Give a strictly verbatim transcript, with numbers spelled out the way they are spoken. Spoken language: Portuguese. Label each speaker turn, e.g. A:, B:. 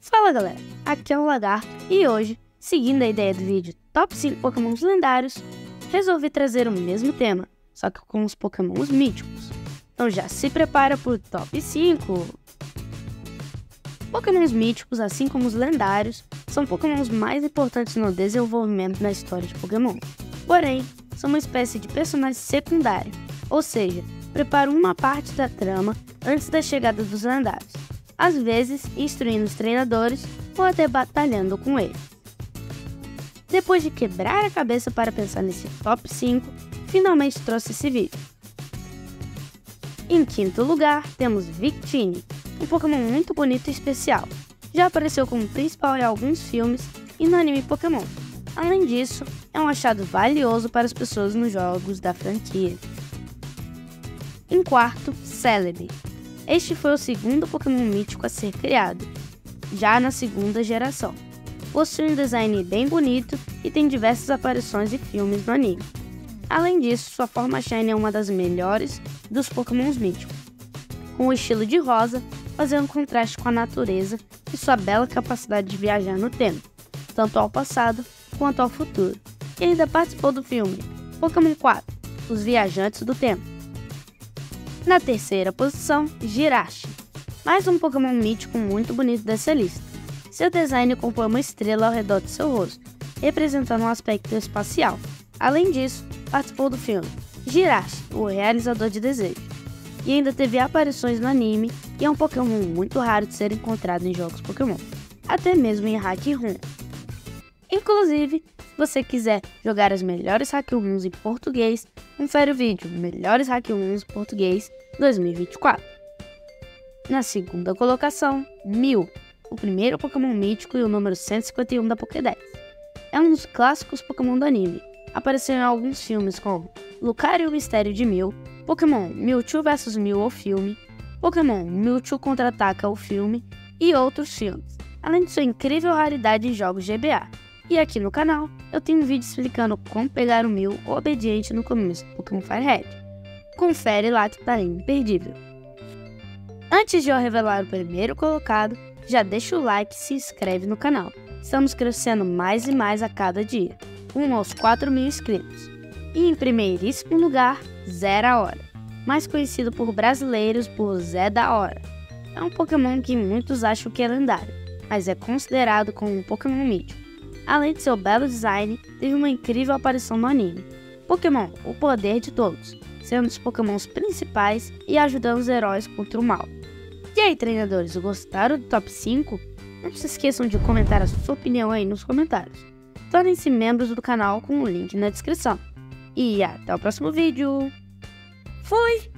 A: Fala galera, aqui é o Lagarto e hoje, seguindo a ideia do vídeo Top cinco Pokémons lendários, resolvi trazer o mesmo tema, só que com os Pokémons míticos. Então já se prepara pro Top cinco! Pokémons míticos, assim como os lendários, são Pokémons mais importantes no desenvolvimento da história de Pokémon. Porém, são uma espécie de personagem secundário, ou seja, preparam uma parte da trama antes da chegada dos lendários, às vezes instruindo os treinadores ou até batalhando com eles. Depois de quebrar a cabeça para pensar nesse top cinco, finalmente trouxe esse vídeo. Em quinto lugar, temos Victini, um Pokémon muito bonito e especial. Já apareceu como principal em alguns filmes e no anime Pokémon. Além disso, é um achado valioso para as pessoas nos jogos da franquia. Em quarto, Celebi. Este foi o segundo Pokémon mítico a ser criado, já na segunda geração. Possui um design bem bonito e tem diversas aparições e filmes no anime. Além disso, sua forma Shiny é uma das melhores dos Pokémons míticos, com o estilo de rosa, fazendo contraste com a natureza e sua bela capacidade de viajar no tempo, tanto ao passado quanto ao futuro. E ainda participou do filme Pokémon quatro, Os Viajantes do Tempo. Na terceira posição, Jirachi, mais um Pokémon mítico muito bonito dessa lista. Seu design compõe uma estrela ao redor de seu rosto, representando um aspecto espacial. Além disso, participou do filme Jirachi, o Realizador de Desejos, e ainda teve aparições no anime e é um Pokémon muito raro de ser encontrado em jogos Pokémon, até mesmo em Hack Room. Inclusive, se você quiser jogar as melhores Hack Rooms em português, confere o vídeo Melhores Hack Rooms em Português dois mil e vinte e quatro. Na segunda colocação, Mew, o primeiro Pokémon mítico e o número cento e cinquenta e um da Pokédex. É um dos clássicos Pokémon do anime. Apareceu em alguns filmes como Lucario e o Mistério de Mew, Pokémon Mewtwo versus. Mew o filme, Pokémon Mewtwo Contra-Ataca o filme e outros filmes, além de sua incrível raridade em jogos G B A. E aqui no canal eu tenho um vídeo explicando como pegar o Mew obediente no começo do Pokémon Fire Red. Confere lá que tá imperdível. Antes de eu revelar o primeiro colocado, já deixa o like e se inscreve no canal. Estamos crescendo mais e mais a cada dia, rumo aos quatro mil inscritos. E em primeiríssimo lugar, Zera Hora, mais conhecido por brasileiros por Zé da Hora. É um Pokémon que muitos acham que é lendário, mas é considerado como um Pokémon mítico. Além de seu belo design, teve uma incrível aparição no anime Pokémon, o Poder de Todos, sendo um dos Pokémons principais e ajudando os heróis contra o mal. E aí, treinadores, gostaram do top cinco? Não se esqueçam de comentar a sua opinião aí nos comentários. Tornem-se membros do canal com o link na descrição. E até o próximo vídeo. Fui!